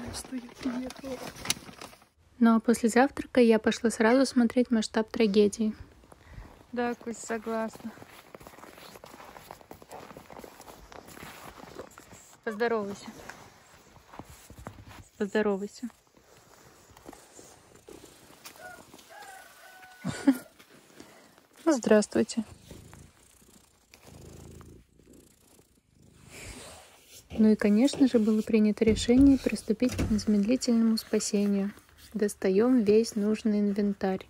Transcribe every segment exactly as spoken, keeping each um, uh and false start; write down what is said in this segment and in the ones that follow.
что я приехала. Ну а после завтрака я пошла сразу смотреть масштаб трагедии. Да, Кость, согласна. Поздоровайся. Поздоровайся. Ну, здравствуйте. Ну и, конечно же, было принято решение приступить к незамедлительному спасению. Достаем весь нужный инвентарь.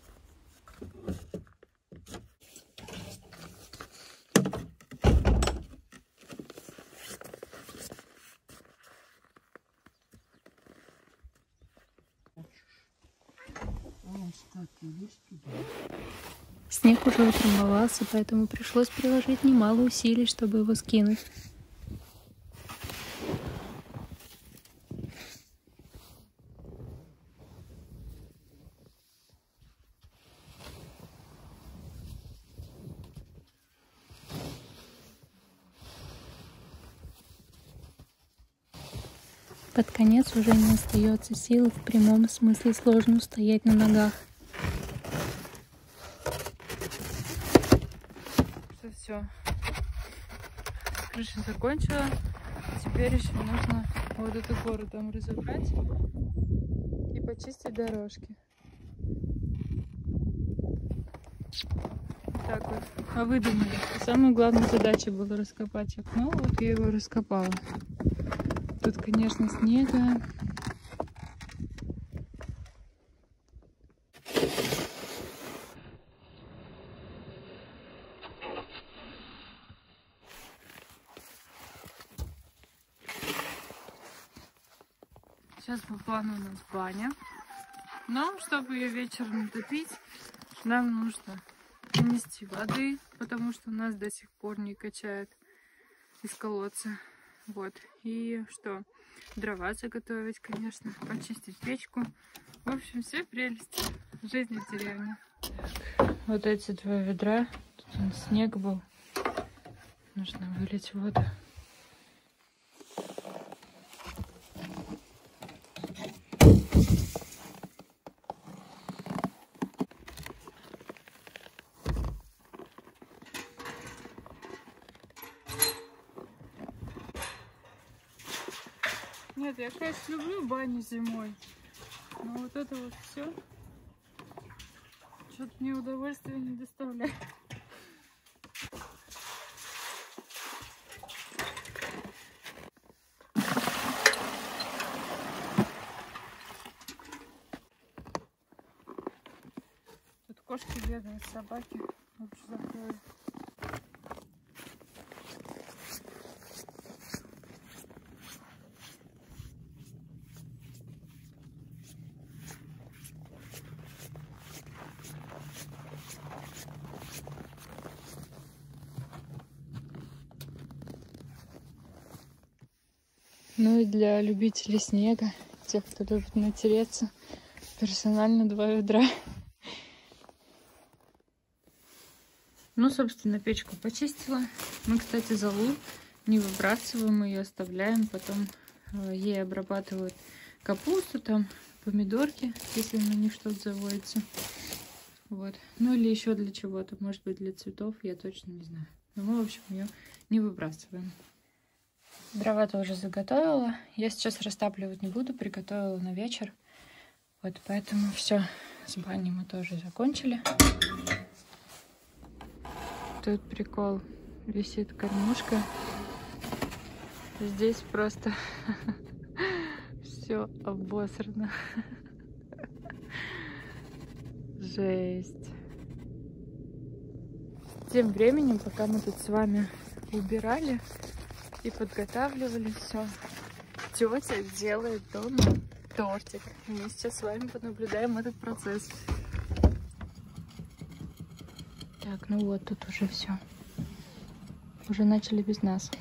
Снег уже утрамбовался, поэтому пришлось приложить немало усилий, чтобы его скинуть. Под конец уже не остается сил в прямом смысле сложно устоять на ногах. Все, все. Крыша закончила. Теперь еще нужно вот эту гору там разобрать и почистить дорожки. Так вот. А вы думали, самая главная задача была раскопать окно. Вот я его раскопала. Тут, конечно, снега. Сейчас по плану у нас баня. Но, чтобы ее вечером топить, нам нужно принести воды, потому что у нас до сих пор не качает из колодца. Вот. И что? Дрова заготовить, конечно, почистить печку. В общем, все прелести жизни в деревне. Вот эти два ведра. Тут он снег был. Нужно вылить воду. Нет, я, конечно, люблю баню зимой, но вот это вот все что-то мне удовольствия не доставляет. Тут кошки бегают, собаки. Лучше закрою. Ну и для любителей снега, тех, кто любит натереться, персонально два ведра. Ну, собственно, печку почистила. Мы, кстати, золу не выбрасываем, ее оставляем. Потом ей обрабатывают капусту, там, помидорки, если на них что-то заводится. Вот. Ну или еще для чего-то. Может быть, для цветов, я точно не знаю. Но мы, в общем, ее не выбрасываем. Дрова тоже заготовила. Я сейчас растапливать не буду, приготовила на вечер. Вот поэтому все, с баней мы тоже закончили. Тут прикол, висит кормушка. Здесь просто все обосрано. Жесть. Тем временем, пока мы тут с вами убирали и подготавливали все, тетя делает дома тортик. Мы сейчас с вами понаблюдаем этот процесс. Так, ну вот, тут уже все. Уже начали без нас.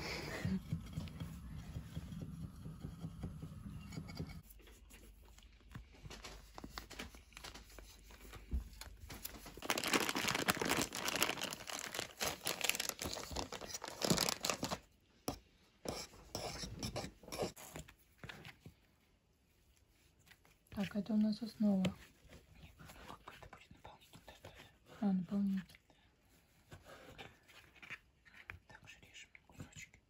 Так, это у нас основа. А, наполнитель. Также режем кусочки.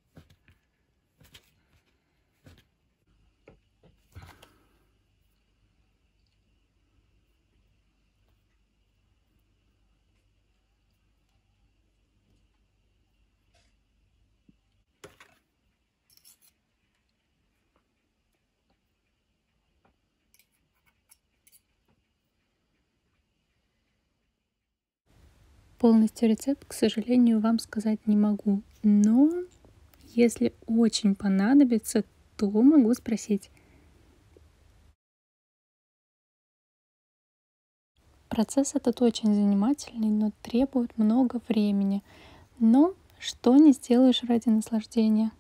Полностью рецепт, к сожалению, вам сказать не могу. Но если очень понадобится, то могу спросить. Процесс этот очень занимательный, но требует много времени. Но что не сделаешь ради наслаждения?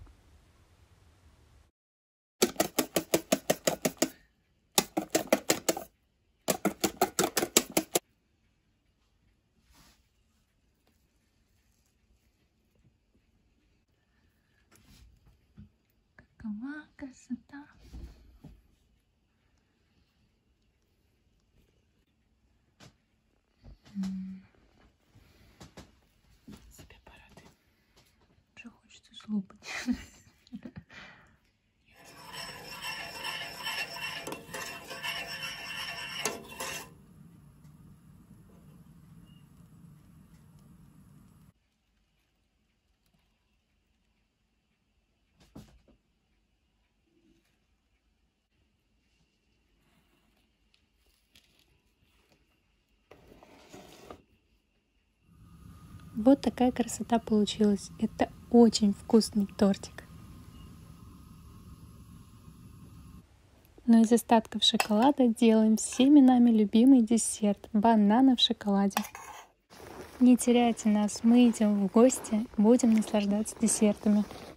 Какова красота! Себя порадуй. Уже хочется слопать. Вот такая красота получилась. Это очень вкусный тортик. Но из остатков шоколада делаем всеми нами любимый десерт — бананы в шоколаде. Не теряйте нас, мы идем в гости, будем наслаждаться десертами.